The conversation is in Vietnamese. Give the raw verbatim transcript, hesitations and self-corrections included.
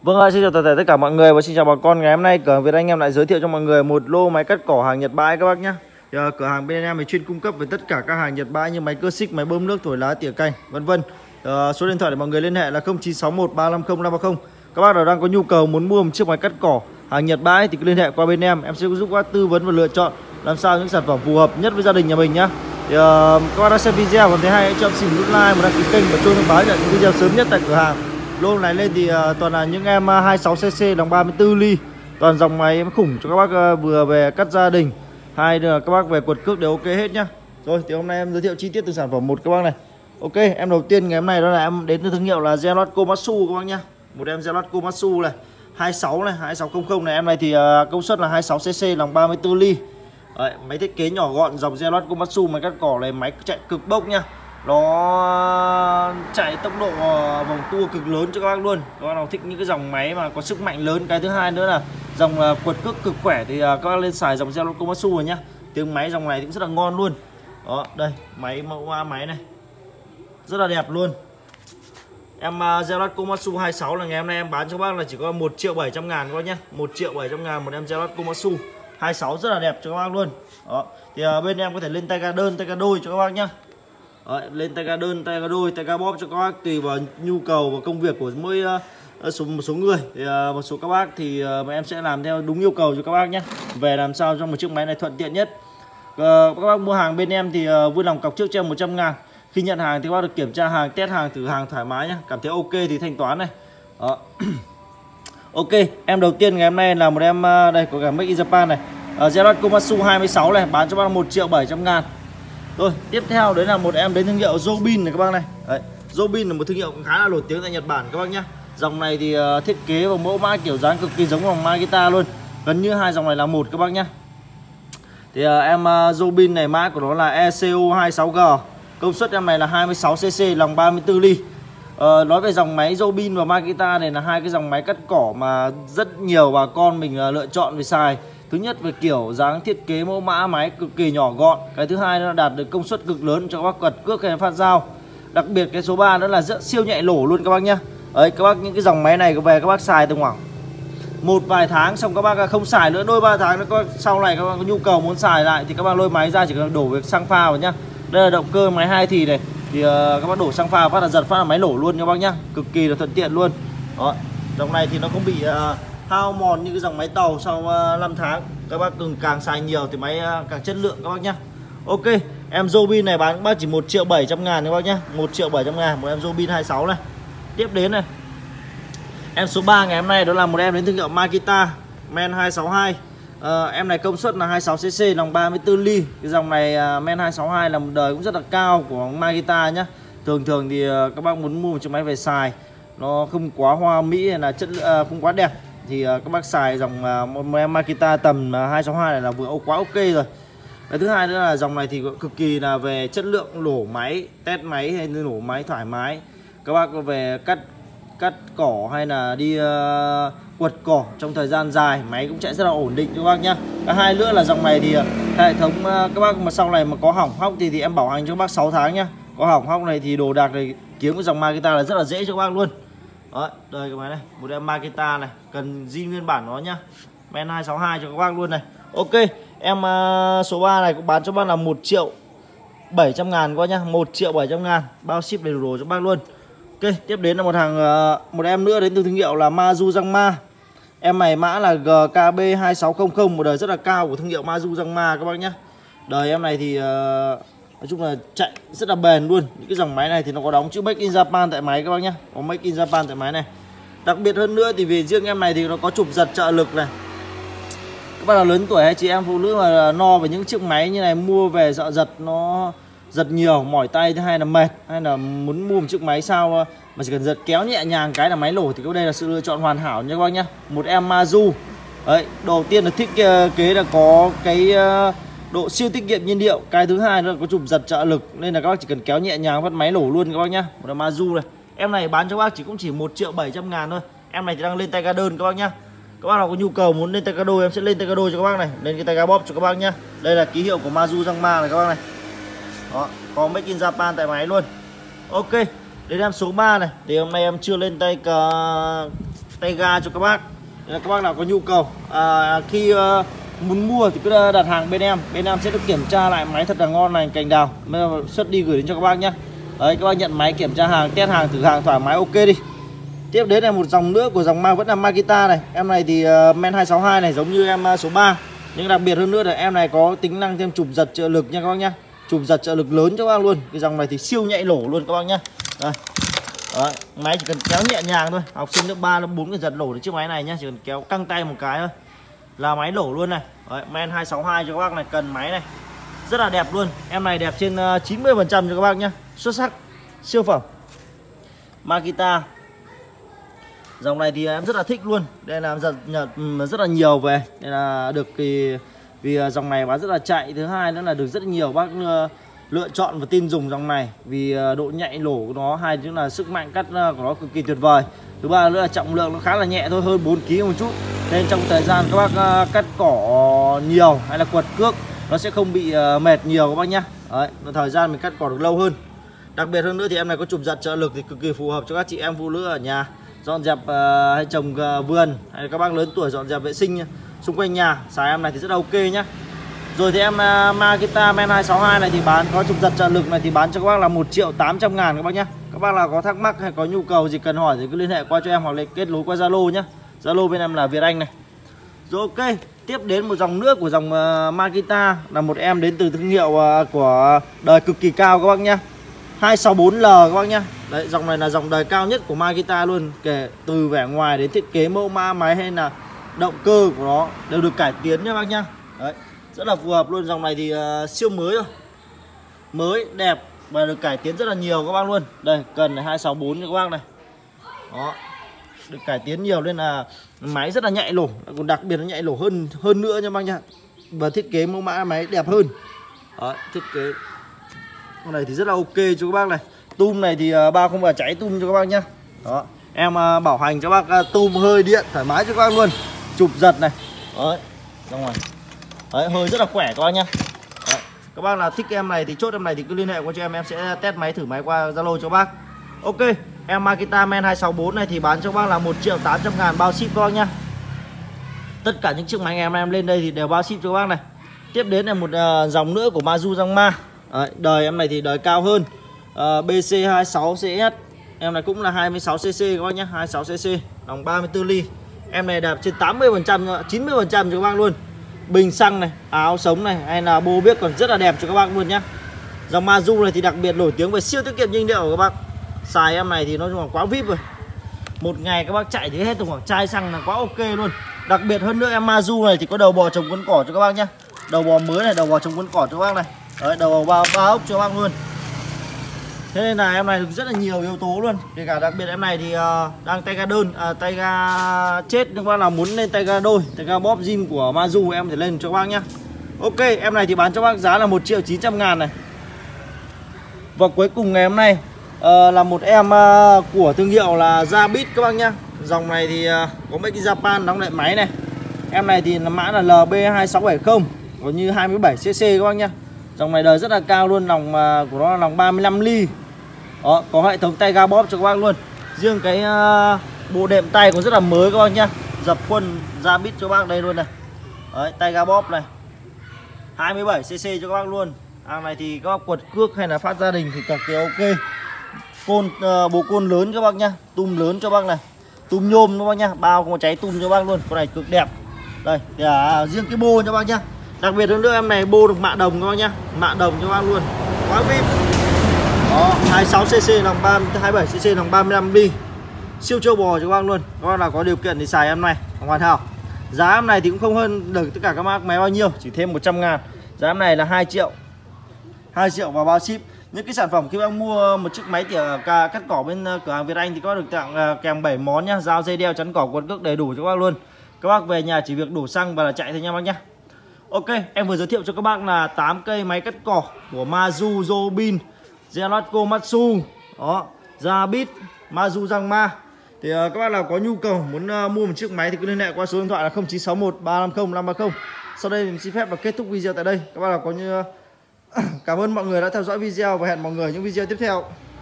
Vâng, xin chào toàn thể tất cả mọi người và xin chào bà con. Ngày hôm nay cửa hàng Việt Anh em lại giới thiệu cho mọi người một lô máy cắt cỏ hàng Nhật bãi các bác nhé. Thì, uh, cửa hàng bên em thì chuyên cung cấp về tất cả các hàng Nhật bãi như máy cơ xích, máy bơm nước, thổi lá, tỉa cành, vân vân. Uh, số điện thoại để mọi người liên hệ là không chín sáu một ba năm không năm ba không. Các bác nào đang có nhu cầu muốn mua một chiếc máy cắt cỏ hàng Nhật bãi thì cứ liên hệ qua bên em, em sẽ giúp các bác tư vấn và lựa chọn làm sao những sản phẩm phù hợp nhất với gia đình nhà mình nhé. Thì, uh, các bác đã xem video còn thấy hay hãy cho em xin nút like và đăng ký kênh và chuông thông báo nhận những video sớm nhất tại cửa hàng. Lô này lên thì uh, toàn là những em uh, hai mươi sáu xê xê lòng ba mươi tư ly, toàn dòng máy em khủng cho các bác uh, vừa về cắt gia đình hay là các bác về quật cước đều ok hết nhá. Rồi thì hôm nay em giới thiệu chi tiết từ sản phẩm một các bác này. Ok, em đầu tiên ngày hôm nay đó là em đến từ thương hiệu là Zelat Komatsu các bác nhá. Một em Zelat Komatsu này, hai mươi sáu này, hai mươi sáu trăm này, em này thì uh, công suất là hai mươi sáu xê xê lòng ba mươi tư ly. Đấy, máy thiết kế nhỏ gọn dòng Zelat Komatsu, máy cắt cỏ này máy chạy cực bốc nhá. Nó chạy tốc độ vòng tua cực lớn cho các bác luôn. Các bác nào thích những cái dòng máy mà có sức mạnh lớn. Cái thứ hai nữa là dòng quật cước cực khỏe thì các bác lên xài dòng Zelat Komatsu rồi nhá. Tiếng máy dòng này cũng rất là ngon luôn. Đó, đây, máy mẫu máy này rất là đẹp luôn. Em uh, Zelat Komatsu hai mươi sáu là ngày hôm nay em bán cho các bác là chỉ có một triệu bảy trăm ngàn các bác nhé. một triệu bảy trăm ngàn một em Zelat Komatsu hai mươi sáu rất là đẹp cho các bác luôn. Đó, thì uh, bên em có thể lên tay ga đơn, tay ga đôi cho các bác nhé. Đấy, lên tay ga đơn, tay ga đôi, tay ga bóp cho các bác tùy vào nhu cầu và công việc của mỗi uh, số một số người. Thì uh, một số các bác thì uh, em sẽ làm theo đúng yêu cầu cho các bác nhé. Về làm sao cho một chiếc máy này thuận tiện nhất. Uh, các bác mua hàng bên em thì uh, vui lòng cọc trước cho em một trăm ngàn. Khi nhận hàng thì các bác được kiểm tra hàng, test hàng, thử hàng thoải mái nhé. Cảm thấy ok thì thanh toán này. Đó. Ok, em đầu tiên ngày hôm nay là một em uh, đây có cả Make in Japan này. Uh, Zelat Komatsu hai mươi sáu này bán cho bác một triệu bảy trăm ngàn. Rồi, tiếp theo đấy là một em đến thương hiệu Jobin này các bác này. Đấy, Jobin là một thương hiệu cũng khá là nổi tiếng tại Nhật Bản các bác nhé. Dòng này thì uh, thiết kế và mẫu mã kiểu dáng cực kỳ giống dòng Makita luôn. Gần như hai dòng này là một các bác nhé. Thì uh, em uh, Jobin này mã của nó là E C O hai mươi sáu G. Công suất em này là hai mươi sáu xê xê lòng ba mươi tư ly. uh, Nói về dòng máy Jobin và Makita này là hai cái dòng máy cắt cỏ mà rất nhiều bà con mình uh, lựa chọn về xài. Thứ nhất về kiểu dáng thiết kế mẫu mã máy cực kỳ nhỏ gọn. Cái thứ hai nó đạt được công suất cực lớn cho các bác quật cước hay phát dao. Đặc biệt cái số ba đó là rất siêu nhạy lỗ luôn các bác nhá. Đấy, các bác những cái dòng máy này về các bác xài từ khoảng một vài tháng xong các bác không xài nữa, đôi ba tháng nữa các bác, sau này các bác có nhu cầu muốn xài lại thì các bác lôi máy ra chỉ cần đổ việc xăng pha vào nhá. Đây là động cơ máy hai thì này thì uh, các bác đổ xăng pha phát là giật phát là máy nổ luôn các bác nhá, cực kỳ là thuận tiện luôn. Đó, dòng này thì nó không bị uh, hao mòn như cái dòng máy tàu sau uh, năm tháng. Các bác càng càng xài nhiều thì máy uh, càng chất lượng các bác nhá. Ok, em Jobin này bán các bác chỉ một triệu bảy trăm ngàn các bác nhá. một triệu bảy trăm ngàn một em Jobin hai mươi sáu này. Tiếp đến này, em số ba ngày hôm nay đó là một em đến thương hiệu Makita Men hai sáu hai. Uh, em này công suất là hai mươi sáu xê xê lòng ba mươi tư ly. Cái dòng này uh, Men hai sáu hai là một đời cũng rất là cao của Makita nhá. Thường thường thì uh, các bác muốn mua một chiếc máy về xài nó không quá hoa mỹ hay là chất uh, không quá đẹp thì uh, các bác xài dòng uh, một em Makita tầm uh, hai sáu hai này là vừa quá ok rồi. Cái thứ hai nữa là dòng này thì cực kỳ là về chất lượng lỗ máy, test máy hay lỗ máy thoải mái. Các bác về cắt cắt cỏ hay là đi uh, quật cỏ trong thời gian dài máy cũng chạy rất là ổn định cho các bác nhá. Cái hai nữa là dòng này thì uh, hệ thống uh, các bác mà sau này mà có hỏng hóc thì thì em bảo hành cho các bác sáu tháng nhá. Có hỏng hóc này thì đồ đạc này kiếm cái dòng Makita là rất là dễ cho các bác luôn. Đó, đây cái máy này, một em Makita này, cần zin nguyên bản nó nhá. Men hai sáu hai cho các bác luôn này. Ok, em uh, số ba này cũng bán cho bác là một triệu bảy trăm ngàn qua nhá, một triệu bảy trăm ngàn, bao ship đầy đủ đồ cho bác luôn. Ok, tiếp đến là một hàng uh, một em nữa đến từ thương hiệu là Mazujangma. Em này mã là G K B hai sáu không không, một đời rất là cao của thương hiệu Mazujangma các bác nhé. Đời em này thì uh, nói chung là chạy rất là bền luôn. Những cái dòng máy này thì nó có đóng chữ Make in Japan tại máy các bác nhé. Có Make in Japan tại máy này. Đặc biệt hơn nữa thì vì riêng em này thì nó có chụp giật trợ lực này. Các bác nào lớn tuổi hay chị em phụ nữ mà no về những chiếc máy như này mua về sợ giật nó giật nhiều, mỏi tay, thứ hai là mệt, hay là muốn mua một chiếc máy sao mà chỉ cần giật kéo nhẹ nhàng cái là máy nổ thì đây là sự lựa chọn hoàn hảo nha các bác nhé. Một em Mazu. Đấy, đầu tiên là thiết kế là có cái độ siêu tiết kiệm nhiên liệu, cái thứ hai là có chụp giật trợ lực nên là các bác chỉ cần kéo nhẹ nhàng phát máy nổ luôn các bác nhé. Một em Mazu này. Em này bán cho các bác chỉ cũng chỉ một triệu bảy trăm ngàn thôi. Em này thì đang lên tay ga đơn các bác nhé. Các bác nào có nhu cầu muốn lên tay ga đôi em sẽ lên tay ga đôi cho các bác này, lên cái tay ga bóp cho các bác nhé. Đây là ký hiệu của Mazujangma này các bác này. Đó, có Make in Japan tại máy luôn. Ok, đến em số ba này thì hôm nay em chưa lên tay cả tay ga cho các bác. Nên là các bác nào có nhu cầu à, khi uh, muốn mua thì cứ đặt hàng bên em, bên em sẽ được kiểm tra lại máy thật là ngon này, cành đào xuất đi gửi đến cho các bác nhé. Đấy, các bác nhận máy kiểm tra hàng, test hàng, thử hàng thoải mái ok đi. Tiếp đến là một dòng nữa của dòng ma vẫn là Makita này. Em này thì uh, men hai sáu hai này giống như em uh, số ba. Nhưng đặc biệt hơn nữa là em này có tính năng thêm chụp giật trợ lực nha các bác nhá. Chụp giật trợ lực lớn cho các bác luôn. Cái dòng này thì siêu nhạy lỗ luôn các bác nhá. Đây. Đấy, máy chỉ cần kéo nhẹ nhàng thôi. Học sinh lớp ba lớp bốn cái giật lỗ đến chiếc máy này nhá, chỉ cần kéo căng tay một cái thôi là máy lỗ luôn này. Đấy, men hai sáu hai cho các bác này, cần máy này. Rất là đẹp luôn. Em này đẹp trên uh, chín mươi phần trăm cho các bác nhá. Xuất sắc, siêu phẩm Makita. Dòng này thì em rất là thích luôn. Đây là giật nhật rất là nhiều về. Đây là được thì vì dòng này bán rất là chạy. Thứ hai nữa là được rất nhiều bác lựa chọn và tin dùng dòng này vì độ nhạy lỗ của nó, hai nữa là sức mạnh cắt của nó cực kỳ tuyệt vời. Thứ ba nữa là trọng lượng nó khá là nhẹ thôi, hơn bốn ki lô gam một chút. Nên trong thời gian các bác cắt cỏ nhiều hay là quật cước nó sẽ không bị mệt nhiều các bác nhá. Đấy, thời gian mình cắt cỏ được lâu hơn. Đặc biệt hơn nữa thì em này có chụp giật trợ lực thì cực kỳ phù hợp cho các chị em phụ nữ ở nhà dọn dẹp uh, hay trồng uh, vườn, hay các bác lớn tuổi dọn dẹp vệ sinh xung quanh nhà, xài em này thì rất là ok nhá. Rồi thì em uh, Makita men hai sáu hai này thì bán có chụp giật trợ lực này thì bán cho các bác là một triệu tám trăm ngàn các bác nhá. Các bác nào có thắc mắc hay có nhu cầu gì cần hỏi thì cứ liên hệ qua cho em hoặc là kết nối qua Zalo nhá. Zalo bên em là Việt Anh này. Rồi ok, tiếp đến một dòng nước của dòng uh, Makita là một em đến từ thương hiệu uh, của đời cực kỳ cao các bác nhá. hai sáu bốn L các bác nhá. Đấy, dòng này là dòng đời cao nhất của Makita luôn, kể từ vẻ ngoài đến thiết kế mẫu mã máy hay là động cơ của nó đều được cải tiến nha bác nhá. Đấy, rất là phù hợp luôn. Dòng này thì uh, siêu mới rồi, mới đẹp và được cải tiến rất là nhiều các bác luôn. Đây, cần này hai sáu bốn cho các bác này. Đó, được cải tiến nhiều nên là máy rất là nhạy lỗ, còn đặc biệt nó nhạy lỗ hơn hơn nữa nha bác nhá. Và thiết kế mẫu mã máy đẹp hơn. Đấy, thiết kế con này thì rất là ok cho các bác này. Tum này thì uh, bao không vào cháy tum cho các bác nhá. Đó, em uh, bảo hành cho bác uh, tum hơi điện thoải mái cho các bác luôn. Chụp giật này. Đấy, ra ngoài. Đấy, hơi rất là khỏe các bác nhá. Đấy, các bác nào thích em này thì chốt em này thì cứ liên hệ qua cho em, em sẽ test máy thử máy qua Zalo cho bác. Ok, em Makita men hai sáu bốn này thì bán cho bác là một triệu tám trăm ngàn bao ship các bác nhá. Tất cả những chiếc máy em em lên đây thì đều bao ship cho các bác này. Tiếp đến là một uh, dòng nữa của Mazu Rangma. Đấy, đời em này thì đời cao hơn, uh, bê xê hai mươi sáu xê ét. Em này cũng là hai mươi sáu xê xê các bác nhé, hai mươi sáu xê xê, dòng ba mươi tư ly. Em này đạp trên tám mươi phần trăm, chín mươi phần trăm cho các bác luôn. Bình xăng này, áo sống này hay là bô biếc còn rất là đẹp cho các bác luôn nhá. Dòng Mazu này thì đặc biệt nổi tiếng về siêu tiết kiệm nhiên liệu của các bác. Xài em này thì nó là quá vip rồi. Một ngày các bác chạy thì hết được khoảng chai xăng là quá ok luôn. Đặc biệt hơn nữa em Mazu này thì có đầu bò trồng quấn cỏ cho các bác nhá. Đầu bò mới này, đầu bò trồng quấn cỏ cho các bác này. Đấy, đầu bò ba, ba ốc cho các bác luôn. Thế nên là em này được rất là nhiều yếu tố luôn. Kể cả đặc biệt em này thì uh, đang tay ga đơn, uh, tay ga chết, nhưng các bác nào muốn lên tay ga đôi, tay ga bóp zin của Mazu em thể lên cho các bác nhá. Ok, em này thì bán cho bác giá là một triệu chín trăm ngàn này. Và cuối cùng ngày hôm nay uh, là một em uh, của thương hiệu là Zabit các bác nhá. Dòng này thì uh, có Make in Japan đóng lại máy này. Em này thì là mã là L B hai sáu bảy không, có như hai mươi bảy xê xê các bác nhá. Dòng này đời rất là cao luôn, lòng uh, của nó là lòng ba mươi lăm ly. Đó, có hệ thống tay ga bóp cho các bác luôn. Riêng cái uh, bộ đệm tay cũng rất là mới các bác nhá. Dập khuôn Zabit cho bác đây luôn này. Đấy, tay ga bóp này, hai mươi bảy xê xê cho các bác luôn. Hàng này thì các bác quật cước hay là phát gia đình thì cực kỳ ok. Côn uh, bố côn lớn các bác nhá, tum lớn cho bác này, tum nhôm các bác nhá, bao có cháy tum cho bác luôn. Con này cực đẹp. Đây, thì, à, riêng cái bô cho bác nhá. Đặc biệt hơn nữa em này bô được mạ đồng các bác nhá, mạ đồng cho bác luôn, quá vip. Đó, hai mươi sáu xê xê lòng ba, hai mươi bảy xê xê lòng ba mươi lăm ly, siêu trâu bò cho các bác luôn. Các bác nào có điều kiện thì xài em này hoàn hảo. Giá em này thì cũng không hơn được tất cả các bác máy bao nhiêu, chỉ thêm một trăm ngàn. Giá em này là hai triệu, hai triệu và bao ship. Những cái sản phẩm khi bác mua một chiếc máy tỉa cắt cỏ bên cửa hàng Việt Anh thì có được tặng kèm bảy món nhá, dao, dây đeo, chắn cỏ, quần cước đầy đủ cho các bác luôn. Các bác về nhà chỉ việc đổ xăng và là chạy thôi nha bác nhá. Ok, em vừa giới thiệu cho các bác là tám cây máy cắt cỏ của Mazu, Robin, Zelatco, Matsu, đó, Zabit, Mazu Rangma. Thì uh, các bác nào có nhu cầu muốn uh, mua một chiếc máy thì cứ liên hệ qua số điện thoại là không chín sáu một ba năm không năm ba không. Sau đây mình xin phép và kết thúc video tại đây. Các bác nào có như uh, cảm ơn mọi người đã theo dõi video và hẹn mọi người những video tiếp theo.